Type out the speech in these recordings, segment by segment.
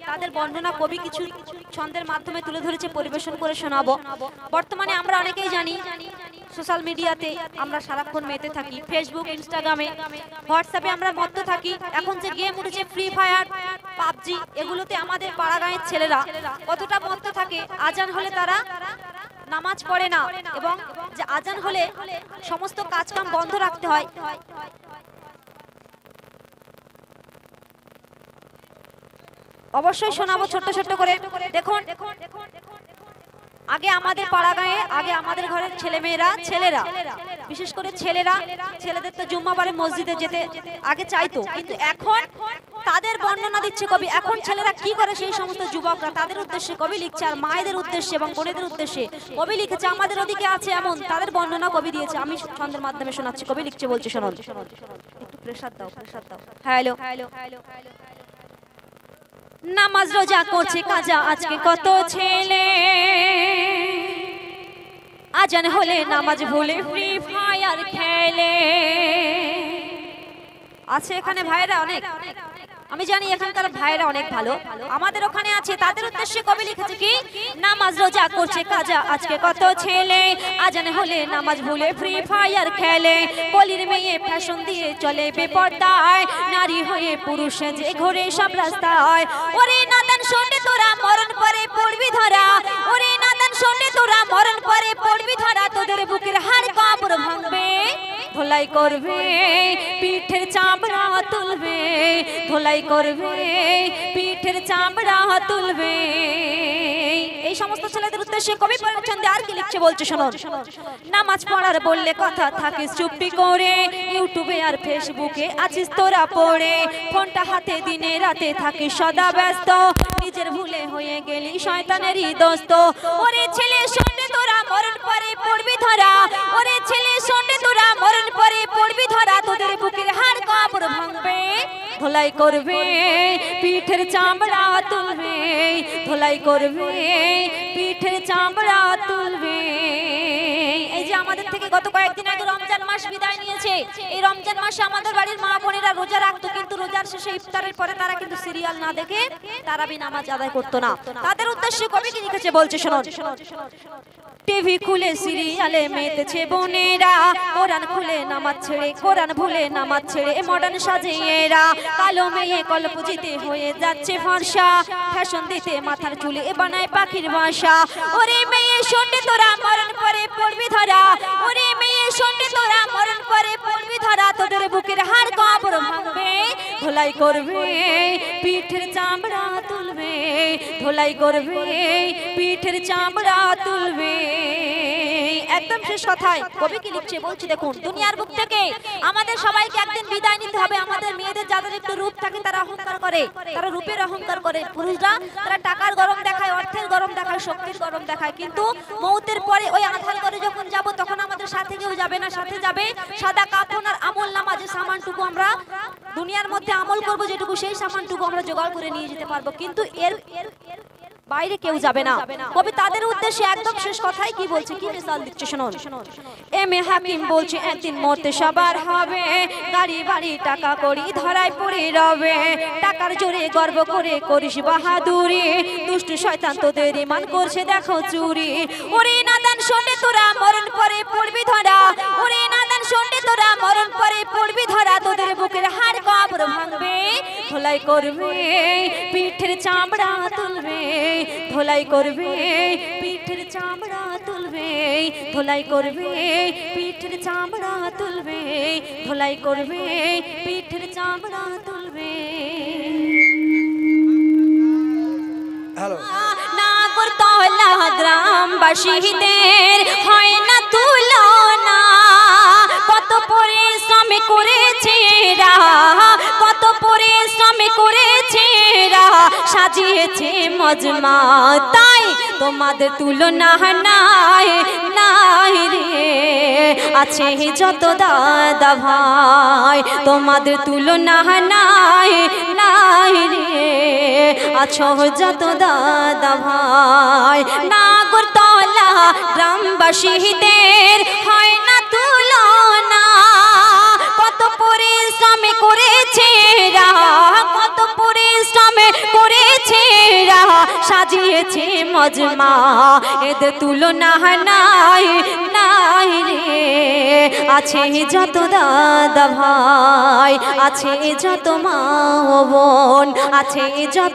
তাদের বর্ণনা কবি কিছু ছন্দের মাধ্যমে তুলে ধরেছে, পরিবেশন করে শোনাবো। বর্তমানে আমরা অনেকেই জানি সোশ্যাল মিডিয়াতে আমরা সারাক্ষণ মেতে থাকি, ফেসবুক, ইনস্টাগ্রামে, হোয়াটসঅ্যাপে আমরা মত্ত থাকি। এখন যে গেম উঠেছে ফ্রি ফায়ার, পাবজি, এগুলোতে আমাদের পাড়া গাঁয়ের ছেলেরা কতটা মত্ত থাকে। আজান হলে তারা নামাজ পড়ে না, এবং যে আজান হলে সমস্ত কাজকাম বন্ধ রাখতে হয়। অবশ্যই শোনাবো ছোট্ট ছোট্ট করে। দেখুন, আগে আমাদের পাড়া গাঁয়ে, আগে আমাদের ঘরের ছেলেরা বিশেষ করে ছেলেদের তো জুম্মাবারে মসজিদে যেতে আগে চাইতো, কিন্তু এখন তাদের বর্ণনা দিচ্ছে কবি। এখন ছেলেরা কি করে সেই সমস্ত যুবকরা, তাদের উদ্দেশ্যে কবি লিখছে, আর মায়েদের উদ্দেশ্যে এবং বোনেদের উদ্দেশ্যে কবি লিখেছে। আমাদের ওদিকে আছে এমন, তাদের বর্ণনা কবি দিয়েছে। আমি ছন্দের মাধ্যমে শোনাচ্ছি, কবি লিখছে, বলছে শুনুন। একটু প্রেসার দাও। হ্যালো। নামাজ রোজা করছে কাজা আজকে কত ছেলে, আজান হলে নামাজ ভুলে ফ্রি ফায়ার খেলে। আছে এখানে ভাইরা অনেক, আমি জানি এখানকার ভাইরা অনেক ভালো, আমাদের ওখানে আছে। তাদের উদ্দেশ্যে কবি লিখেছে কি, নামাজ রোজা করছে কাজা আজকে কত ছেলে, আজান হলে নামাজ ভুলে ফ্রি ফায়ার খেলে। কলির মেয়ে ফ্যাশন দিয়ে চলে বেপরদায়, নারী হয়ে পুরুষ যে ঘোরে সব রাস্তায়। ওরে নাদান শোনে তোরা মরণ পরে পড়বি ধরা, ওরে নাদান শোনে তোরা মরণ পরে পড়বি ধরা। তোদের বুকের হাড় কাপড় ভাঙবে, ধোলাই করবে, পিঠের চামড়া তুলবে, ধোলাই করবে, পিঠের চামড়া তুলবে। এই সমস্ত ছেলেদের উদ্দেশ্যে কবি ছন্দে আর কি লিখছে, বলছে শুনুন। নামাজ পড়ার বললে কথা থাকিস চুপটি করে, ইউটিউবে আর ফেসবুকে আছিস তোরা পড়ে। ফোনটা হাতে দিনে রাতে থাকিস সদা ব্যস্ত, নিজের ভুলে হয়ে গেলি শয়তানেরই দোস্ত। ওরে ছেলে শোনে তোরা মরণ পরে পড়বি ধরা, ওরে ছেলে শোনে তোরা মরণ পরে পড়বি ধরা। তোদের বুকের হাড় কাপড় ভাঙবে, ধোলাই করবে, পিঠের চামড়া তুলবে, ধোলাই করবে, পিঠের চামড়া তুলবে। এই যে আমাদের থেকে গত কয়েকদিন আগে রমজান মাস বিদায় নিয়েছে, এই রমজান মাসে আমাদের বাড়ির মা বোনেরা রোজা রাখতো, কিন্তু রোজার শেষে ইফতারের পরে তারা কিন্তু সিরিয়াল না দেখে তারাবি নামাজ আদায় করতো না। তাদের উদ্দেশ্যে কবি কি লিখেছে, বলছে শুনুন। টিভি খুলে সিরিয়ালে মেতেছে বোনেরা, কোরআন খুলে নামাজ ছেড়ে, কোরআন ভুলে নামাজ ছেড়ে মডার্ন সাজে এরা। কালো মেয়ে কলপুজিতে হয়ে যাচ্ছে ফর্সা, ফ্যাশন দিতে মাথার চুলে বানায় পাখির বাসা। ওরে মেয়ে শোনে তোরা মরণ পরে পড়বি ধরা, ওরে মেয়ে শোনে তোরা মরণ পরে পড়বি ধরা। তোদের বুকের হাড় কাপড় ভাঙবে, ধোলাই করবে, পিঠের চামড়া তুলবে, ধোলাই করবে, পিঠের চামড়া তুলবে। একদম শেষ কথায় কবি কি লিখছে, বলছি দেখুন। দুনিয়ার বুক থেকে আমাদের সবাইকে একদিন বিদায় নিতে হবে। আমাদের মেয়েদের যাদের একটু রূপ থাকে তারা অহংকার করে, তারা রূপের অহংকার করে। পুরুষরা তারা টাকার গরম দেখায়, অর্থের গরম দেখায়, শক্তির গরম দেখায়, কিন্তু মৌতের পরে ওই আধার করে যখন যাব, তখন আমাদের সাথে কেউ যাবে না, সাথে যাবে সাদা কাফন আর আমল নামা। যে সামানটুকু আমরা দুনিয়ার মধ্যে আমল করব, যেটুকু সেই সামানটুকু আমরা জোগাড় করে নিয়ে যেতে পারবো, কিন্তু এর বাইরে কেউ যাবে না। কবি তাদের উদ্দেশ্যে একদম শেষ কথাই কি বলছে, কি মিসাল দিচ্ছে শুনুন। এম এ হাকিম বলছে একদিন মরতে সবার হবে, গাড়ি বাড়ি টাকা করি ধরায় পড়ে রবে। টাকার জোরে গর্ব করে করিস বাহাদুরি, দুষ্টু শয়তান তোদের ইমান করছে দেখো চুরি। ওরে নাদান শোনে তোরা মরণ পরে পড়বি ধরা, ওরে নাদান শোনে তোরা মরণ পরে পড়বি ধরা। তোদের বুকের হাড় কাপড় ভাঙবে, ধোলাই করবে, পিঠের চামড়া তুলবে, ধোলাই করবে, পিঠের চামড়া তুলবে, ধোলাই করবে, পিঠের চামড়া তুলবে, ধোলাই করবে, পিঠের চামড়া তুলবে। হ্যালো। নাগরতলা গ্রামবাসীদের হয় না তুলনা, কত পরিশ্রম করেছে এরা, কত পরিশ্রম করেছে এরা, সাজিয়েছে মজমা। তাই তোমাদের তুলনা নাই, নাই রে। আছে যত দাদা ভাই, তোমাদের তুলনা নাই, নাই রে। আছো যত দাদা ভাই। নাগরতলা গ্রামবাসীদের হয় না তুলনা, কত পরিশ্রম করেছে এরা, কত পরিশ্রম করেছে সাজিয়েছে মজমা এদের তুলনা নাই নাই রে আছে যত দাদা ভাই আছে যত মা বোন আছে যত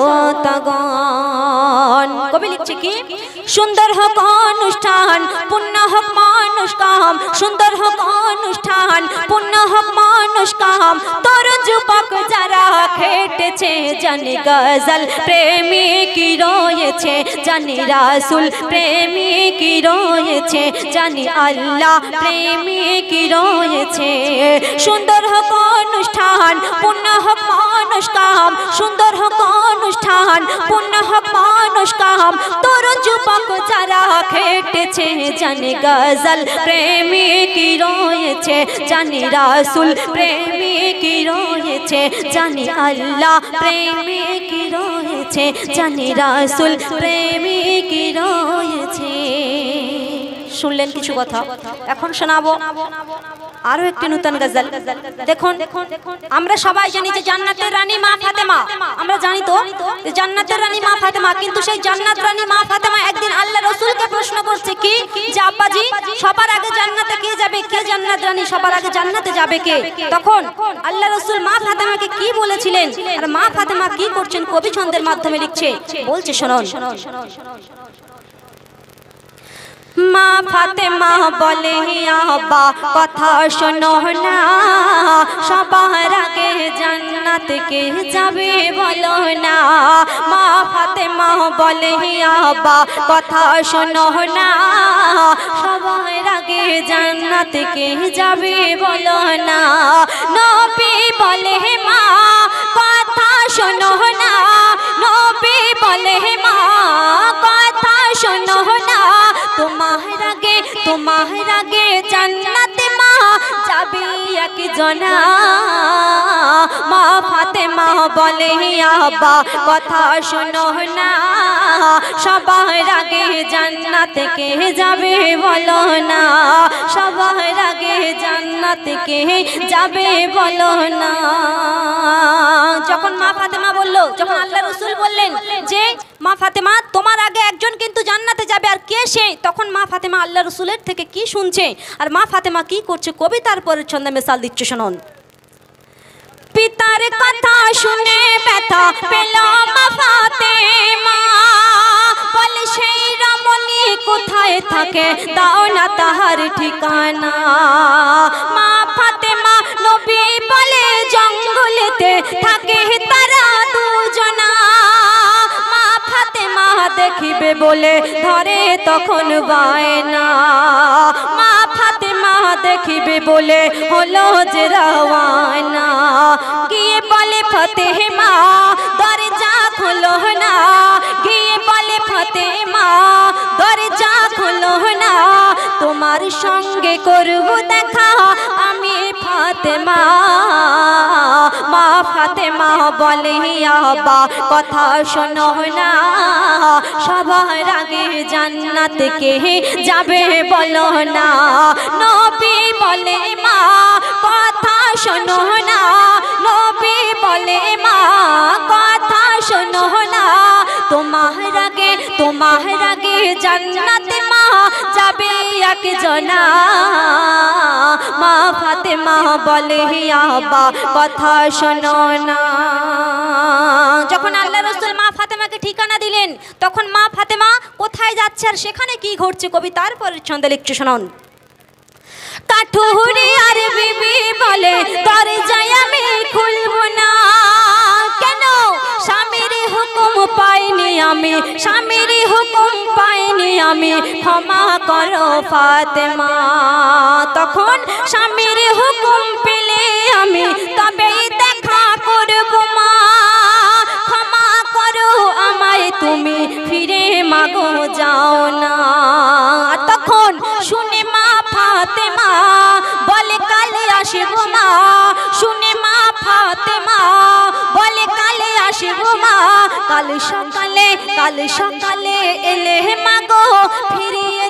শ্রোতাগণ কবি লিখছে কি সুন্দর হোক অনুষ্ঠান পূর্ণ হোক মানুষ কাম সুন্দর হোক অনুষ্ঠান পূর্ণ হোক মানুষ কাম তোর যুবক যারা খেটেছে জানি গজল প্রেমী কি রয়েছে জানি রাসূল প্রেমী কি রয়েছে জানি আল্লাহ প্রেমী কি রয়েছে সুন্দর হোক অনুষ্ঠান পূর্ণ হোক মানুষ কাম সুন্দর হোক অনুষ্ঠান পূর্ণ হোক মানুষ কাম তোর যুবক যারা খেটেছে জানি গজল প্রেমী কি রয়েছে জানি রাসূল প্রেমী কি রয়েছে জানি আল্লাহ প্রেমী কি রয়েছে জানি রাসূল প্রেমী কি রয়েছে শুনলেন কিছু কথা এখন শোনাবো আরো একটি নতুন গজল দেখুন আমরা সবাই জানি যে জান্নাতের রানী মা ফাতেমা আমরা জানি তো যে জান্নাতের রানী মা ফাতেমা কিন্তু সেই জান্নাত রানী মা ফাতেমা একদিন আল্লাহ রাসূলকে প্রশ্ন করছে কি যে আব্বাজি সবার আগে জান্নাতে কে যাবে কে জান্নাত রানী সবার আগে জান্নাতে যাবে কে তখন আল্লাহ রাসূল মা ফাতেমাকে কি বলেছিলেন আর মা ফাতেমা কি করছেন কবি ছন্দের মাধ্যমে লিখছে বলছে শুনুন মা ফাতেমা বলে আব্বা কথা শোনো না সবার আগে জান্নাত কে যাবে বলো না মা ফাতেমা বলে আব্বা কথা শোনো না সবার আগে জান্নাত কে যাবে বলো না নবী বলে মা কথা শোনো না নবী বলে মা কথা শোনো না তোমার আগে জান্নাতে মা যাবে এক জনা মা ফাতেমা বলে আব্বা কথা শোনো না সবার আগে জান্নাতে কে যাবে বলো না সবার আগে জান্নাতে কে যাবে বলো না যখন মা ফাতেমা বলল যখন আল্লাহ রাসূল বললেন যে মা ফাতেমা তোমার আগে একজন কিন্তু জান্নাতে যাবে আর কে সে তখন মা ফাতেমা আল্লাহ রাসূলের থেকে কি শুনছে আর মা ফাতেমা কি করছে কবিতার পরের ছন্দে মিসাল দিচ্ছে শুনুন পিতার কথা শুনে ব্যথা পেল মা ফাতেমা বলে সেই রমণী কোথায় থাকে দাও না তাহার ঠিকানা মা ফাতেমা নবী বলে জঙ্গলেতে থাকে তারা দুজনা মা ফাতেমা দেখিবে বলে ধরে তখন বায়না মা ফাতেমা দেখিবে বলে হলো যে রওয়ানা গিয়ে বলে ফাতেমা দরজা খোলো না গিয়ে বলে ফাতেমা দরজা খোলো না তোমার সঙ্গে করব দেখা আমি ফাতেমা মা ফাতেমা বলে আব্বা কথা শোনো না সবার আগে জান্নাত কে যাবে বলো না নবী বলে মা কথা শোনো না নবী বলে মা কথা শোনো না তোমার আগে জান্নাতে মা যাবে এক জনা মা ফাতেমা বলে আব্বা কথা শোনো না যখন আল্লাহ রাসূল মা ফাতেমাকে ঠিকানা দিলেন তখন মা ফাতেমা কোথায় যাচ্ছে আর সেখানে কি ঘটছে কবি তারপরের ছন্দে লিখছে শুনুন কাঠুরি আর বিবি বলে দরজায় আমি খুলব না কেন স্বামীর হুকুম পাইনি আমি স্বামীর হুকুম পাইনি আমি ক্ষমা করো ফাতেমা তখন স্বামীর হুকুম পেলে আমি তবেই দেখা করব মা ক্ষমা করো আমায় তুমি ফিরে মাগো যাও না তখন শুনে মা ফাতেমা বলে কালে আসব মা শুনে মা ফাতেমা বলে কালে আসব মা কাল সকালে এলে মাগো ফিরিয়ে দিও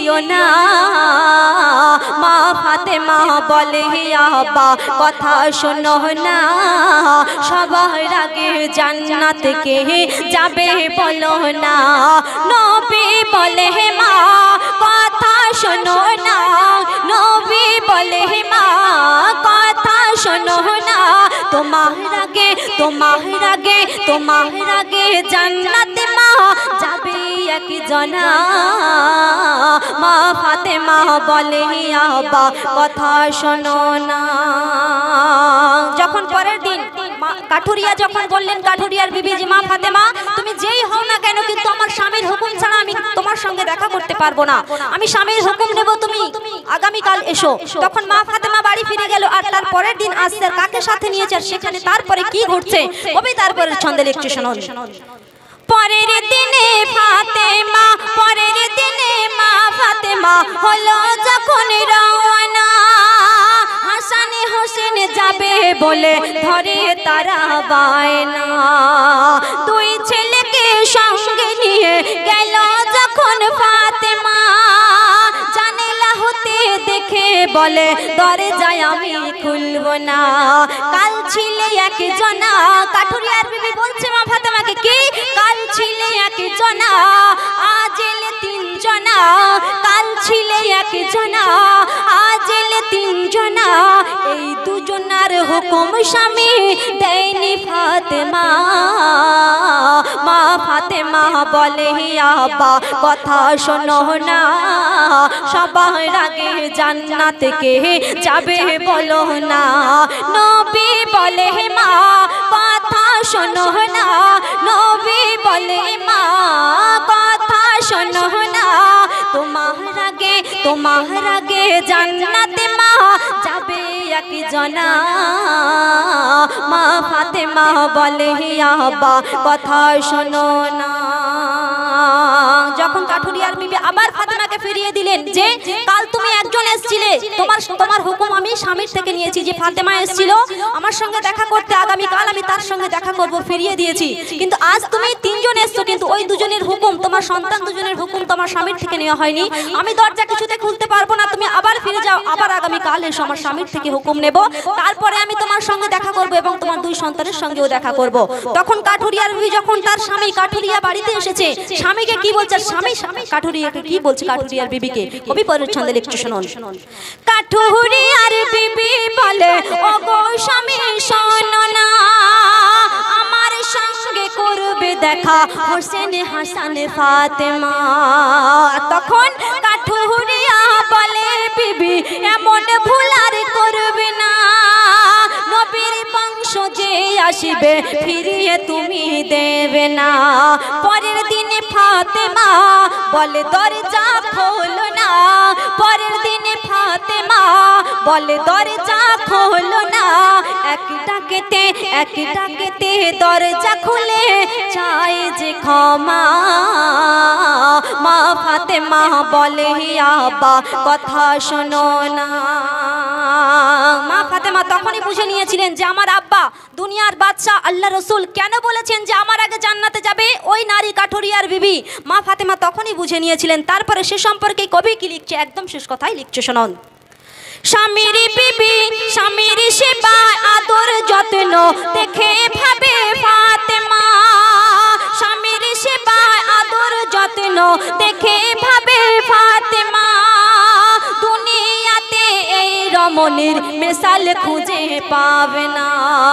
দিও না। মা ফাতেমা বলে আব্বা কথা শোনো না, সবার আগে জান্নাত কে যাবে বলো না। নবী বলে মা কথা শোনো না, নবী বলে মা কথা শোনো না, তোমার আগে তোমার আগে তোমার আগে জান্নাতে মা যাবে একজনা। মা ফাতেমা বলে আব্বা কথা শোনো না। যখন পরের দিন কাঠুরিয়া যখন বললেন কাঠুরিয়ার বিবি যে মা ফাতেমা তুমি যেই হও না কেন কিন্তু আমার স্বামীর হুকুম ছাড়া আমি তোমার সঙ্গে দেখা করতে পারবো না, আমি স্বামীর হুকুম নেব, তুমি আগামীকাল এসো। তখন মা ফাতেমা বাড়ি ফিরে গেল। আর তার পরের দিন আসছে কাকে সাথে নিয়েছে আর সেখানে তারপরে কি ঘটছে কবি তারপরে ছন্দে লিখছে শুনুন। পরের দিনে ফাতেমা পরের দিনে মা ফাতেমা হলো যখন রওনা, হাসান হোসেন যাবে বলে ধরে তারা বায়না। দুই ছেলেকে সঙ্গে নিয়ে গেল যখন ফাতেমা, জানালা হতে দেখে বলে দরজায় আমি খুলব না। কাল ছিলে একজনা, কাঠুরিয়ার বিবি বলছে মা ফাতেমাকে কি কাল ছিলে একজনা আজ এলে তিনজনা, কাল ছিলে একজনা আজ এলে তিনজনা, এই দুজনার হুকুম স্বামী দেয়নি ফাতেমা। মা ফাতেমা বলে আব্বা কথা শোনো না, সবার আগে জান্নাত কে যাবে বলো না। নবী বলে মা কথা শোনো না, নবী বলে মা কথা শোনো না, তোমার আগে জান্নাতে মা যাবে একজনা। মা ফাতেমা বলে আব্বা কথা শোনো না। যখন কাঠুরিয়ার বিবি আবার ফাতেমাকে ফিরিয়ে দিলেন যে কাল তুমি একজন এসেছিলে, তোমার হুকুম আমি স্বামীর থেকে নিয়েছি, যে ফাতেমা এসেছিল আমার সঙ্গে দেখা করতে, আগামী কাল আমি তার সঙ্গে দেখা করব, ফিরিয়ে দিয়েছি। কিন্তু আজ তুমি তিনজন এসছো, কিন্তু ওই দুজনের হুকুম তোমার সন্তান দুজনের হুকুম তোমার স্বামীর থেকে নেওয়া হয়নি। আমি দরজা কিছুতে খুলতে পারবো না, তুমি আবার ফিরে যাও, আবার আগামী কাল এসো, আমার স্বামীর থেকে হুকুম নেব, তারপরে আমি তোমার সঙ্গে দেখা করব এবং তোমার দুই সন্তানের সঙ্গেও দেখা করব। তখন কাঠুরিয়ার বিবি যখন তার স্বামী কাঠুরিয়া বাড়িতে এসেছে, স্বামীকে কি বলছে, স্বামী কাঠুরিয়াকে কি বলছে, কাঠুরিয়ার বিবিকে কবি পরের ছন্দে লিখছে শুনুন। কাঠুরিয়ার বিবি বলে ওগো স্বামী শোনো না, আমার সঙ্গে করবে দেখা হোসেন হাসান ফাতেমা। তখন কাঠুরিয়া বলে বিবি এমন ভুল আর করবে না, নবীর বংশ যে আসিবে ফিরিয়ে তুমি দেবে না। পরের দিনে ফাতেমা বলে দরজা খোলো না, পরের দিনে ফাতেমা বলে দরজা খোলো না, এক ডাকেতে দরজা খুলে চাই যে ক্ষমা। মা ফাতেমা বলে আব্বা কথা শোনো না। মা ফাতেমা তখনই বুঝে নিয়েছিলেন যে আমার আব্বা দুনিয়ার বাদশা আল্লাহ রসুল কেন বলেছেন যে আমার আগে জান্নাতে যাবে ওই নারী কাঠুরিয়ার বিবি। মা ফাতেমা তখনই বুঝে নিয়েছিলেন। তারপরে সে সম্পর্কে কবি কি লিখছে, একদম শেষ কথাই লিখছে শুনুন। স্বামীর বিবি স্বামীর সেবা আদর যত্ন দেখে ভাবে ফাতেমা, স্বামীর সেবা আদর যত্ন দেখে ভাবে ফাতেমা, দুনিয়াতে এই রমণীর মিসাল খুঁজে পাবে না,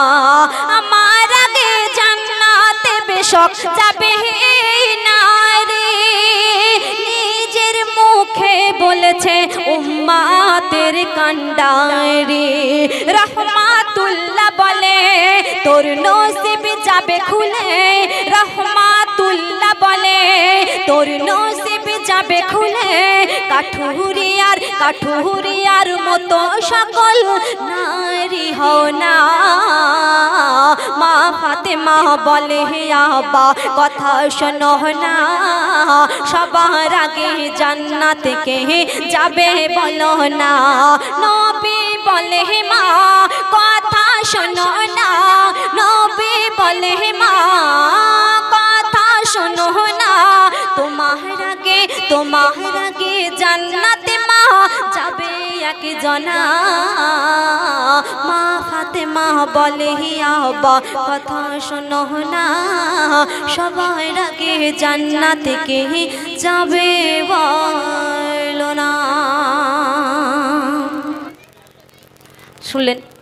আমার আগে জান্নাতে বেশক যাবে নারী। নিজের মুখে বলেছে উম্মাতের কান্ডারি, রহমাতুল্লাহ বলে তোর নসিব যাবে খুলে, রহমাতুল্লাহ বলে তোর নসিব যাবে খুলে, কাঠুরিয়ার মতো সকল নারী হও না। মা ফাতেমা বলে আব্বা কথা শোনো না, সবার আগে জান্নাতে কে যাবে বলো না। নবী বলে মা কথা শোনো না, নবী বলে মা কথা শোনো না, তোমার আগে এক জনা মা ফাতেমা বলে আব্বা কথা শোনো না সবার আগে জান্নাতে কে যাবে বলো না। শুনলেন?